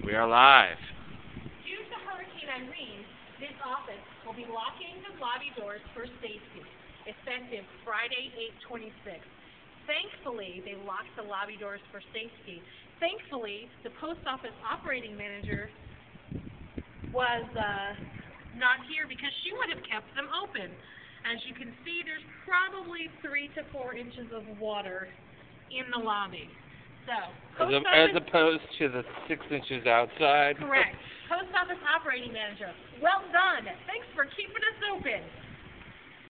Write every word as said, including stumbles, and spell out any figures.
We are live. Due to Hurricane Irene, this office will be locking the lobby doors for safety, effective Friday, eight twenty-six. Thankfully, they locked the lobby doors for safety. Thankfully, the post office operating manager was uh, not here because she would have kept them open. As you can see, there's probably three to four inches of water in the lobby. So, As, a, as opposed to the six inches outside. Correct. Post office operating manager. Well done. Thanks for keeping us open.